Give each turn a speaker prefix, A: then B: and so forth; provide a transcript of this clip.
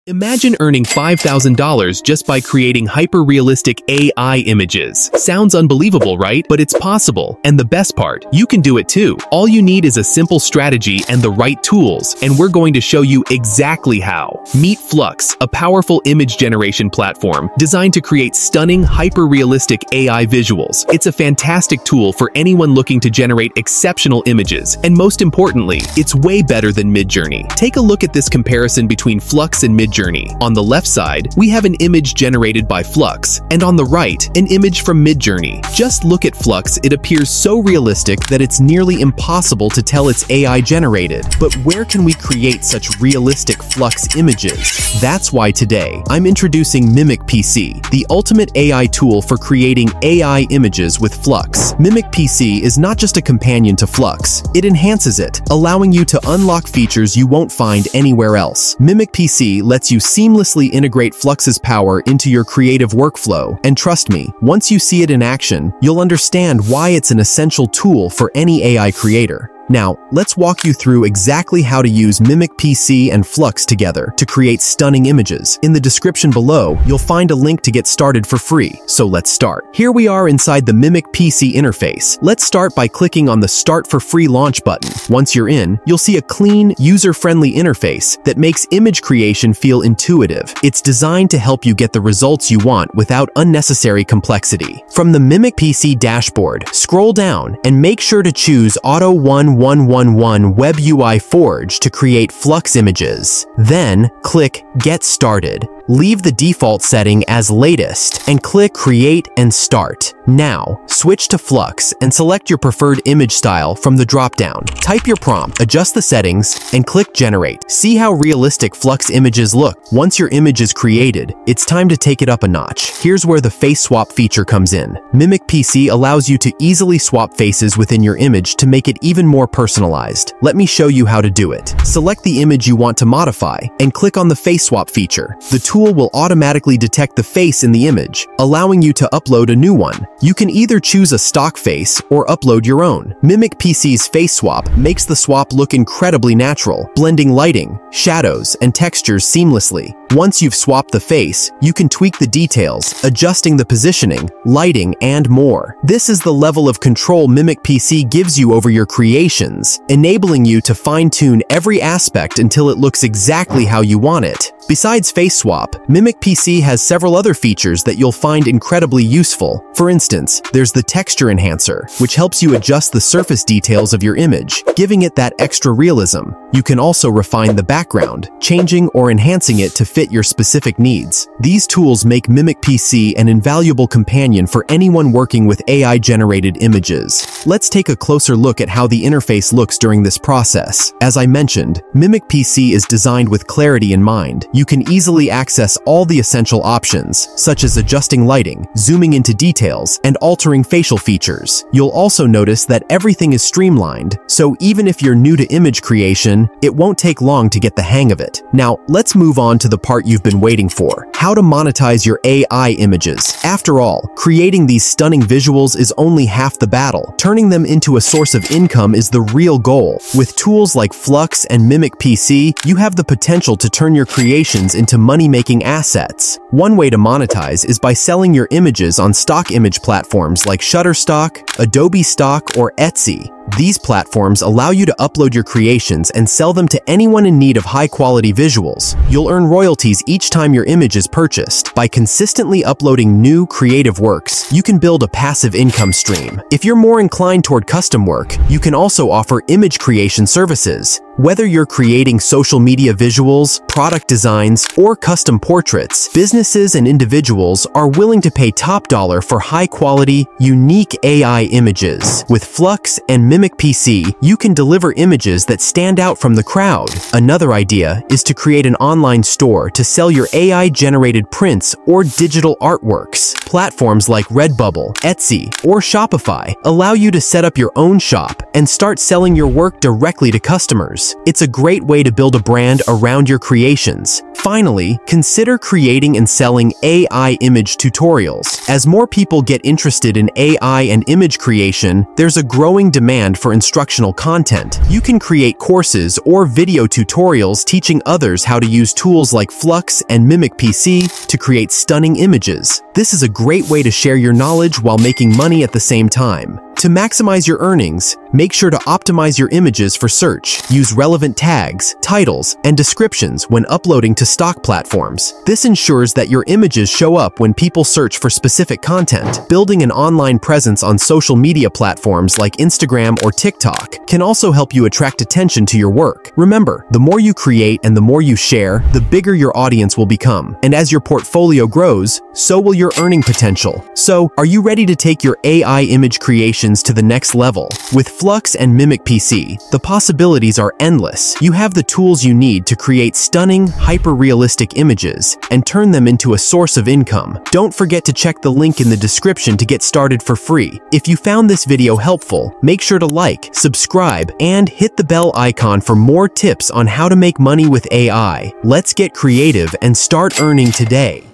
A: Imagine earning $5,000 just by creating hyper-realistic AI images. Sounds unbelievable, right? But it's possible. And the best part, you can do it too. All you need is a simple strategy and the right tools, and we're going to show you exactly how. Meet Flux, a powerful image generation platform designed to create stunning, hyper-realistic AI visuals. It's a fantastic tool for anyone looking to generate exceptional images, and most importantly, it's way better than MidJourney. Take a look at this comparison between Flux and MidJourney. On the left side, we have an image generated by Flux, and on the right, an image from MidJourney. Just look at Flux, it appears so realistic that it's nearly impossible to tell it's AI generated. But where can we create such realistic Flux images? That's why today, I'm introducing MimicPC, the ultimate AI tool for creating AI images with Flux. MimicPC is not just a companion to Flux, it enhances it, allowing you to unlock features you won't find anywhere else. MimicPC lets you seamlessly integrate Flux's power into your creative workflow, and trust me, once you see it in action, you'll understand why it's an essential tool for any AI creator. Now, let's walk you through exactly how to use MimicPC and Flux together to create stunning images. In the description below, you'll find a link to get started for free, so let's start. Here we are inside the MimicPC interface. Let's start by clicking on the Start for Free launch button. Once you're in, you'll see a clean, user-friendly interface that makes image creation feel intuitive. It's designed to help you get the results you want without unnecessary complexity. From the MimicPC dashboard, scroll down and make sure to choose Auto 1111 Web UI Forge to create Flux images. Then, click Get Started. Leave the default setting as latest and click Create and Start. Now, switch to Flux and select your preferred image style from the drop-down. Type your prompt, adjust the settings, and click Generate. See how realistic Flux images look. Once your image is created, it's time to take it up a notch. Here's where the face swap feature comes in. MimicPC allows you to easily swap faces within your image to make it even more personalized. Let me show you how to do it. Select the image you want to modify and click on the face swap feature. The tool will automatically detect the face in the image, allowing you to upload a new one. You can either choose a stock face or upload your own. MimicPC's face swap makes the swap look incredibly natural, blending lighting, shadows, and textures seamlessly. Once you've swapped the face, you can tweak the details, adjusting the positioning, lighting, and more. This is the level of control MimicPC gives you over your creations, enabling you to fine-tune every aspect until it looks exactly how you want it. Besides face swap, MimicPC has several other features that you'll find incredibly useful. For instance, there's the texture enhancer, which helps you adjust the surface details of your image, giving it that extra realism. You can also refine the background, changing or enhancing it to fit your specific needs. These tools make MimicPC an invaluable companion for anyone working with AI-generated images. Let's take a closer look at how the interface looks during this process. As I mentioned, MimicPC is designed with clarity in mind. You can easily access all the essential options, such as adjusting lighting, zooming into details, and altering facial features. You'll also notice that everything is streamlined, so even if you're new to image creation, it won't take long to get the hang of it. Now, let's move on to the part you've been waiting for: how to monetize your AI images. After all, creating these stunning visuals is only half the battle. Turning them into a source of income is the real goal. With tools like Flux and MimicPC, you have the potential to turn your creations into money-making assets. One way to monetize is by selling your images on stock image platforms like Shutterstock, Adobe Stock, or Etsy. These platforms allow you to upload your creations and sell them to anyone in need of high-quality visuals. You'll earn royalties each time your image is purchased. By consistently uploading new, creative works, you can build a passive income stream. If you're more inclined toward custom work, you can also offer image creation services. Whether you're creating social media visuals, product designs, or custom portraits, businesses and individuals are willing to pay top dollar for high-quality, unique AI images. With Flux and MimicPC, you can deliver images that stand out from the crowd. Another idea is to create an online store to sell your AI-generated prints or digital artworks. Platforms like Redbubble, Etsy, or Shopify allow you to set up your own shop and start selling your work directly to customers. images. It's a great way to build a brand around your creations. Finally, consider creating and selling AI image tutorials. As more people get interested in AI and image creation, there's a growing demand for instructional content. You can create courses or video tutorials teaching others how to use tools like Flux and MimicPC to create stunning images. This is a great way to share your knowledge while making money at the same time. To maximize your earnings, make sure to optimize your images for search. Use relevant tags, titles, and descriptions when uploading to stock platforms. This ensures that your images show up when people search for specific content. Building an online presence on social media platforms like Instagram or TikTok can also help you attract attention to your work. Remember, the more you create and the more you share, the bigger your audience will become. And as your portfolio grows, so will your earning potential. So, are you ready to take your AI image creation to the next level? With Flux and MimicPC, the possibilities are endless. You have the tools you need to create stunning, hyper-realistic images and turn them into a source of income. Don't forget to check the link in the description to get started for free. If you found this video helpful, make sure to like, subscribe, and hit the bell icon for more tips on how to make money with AI. Let's get creative and start earning today.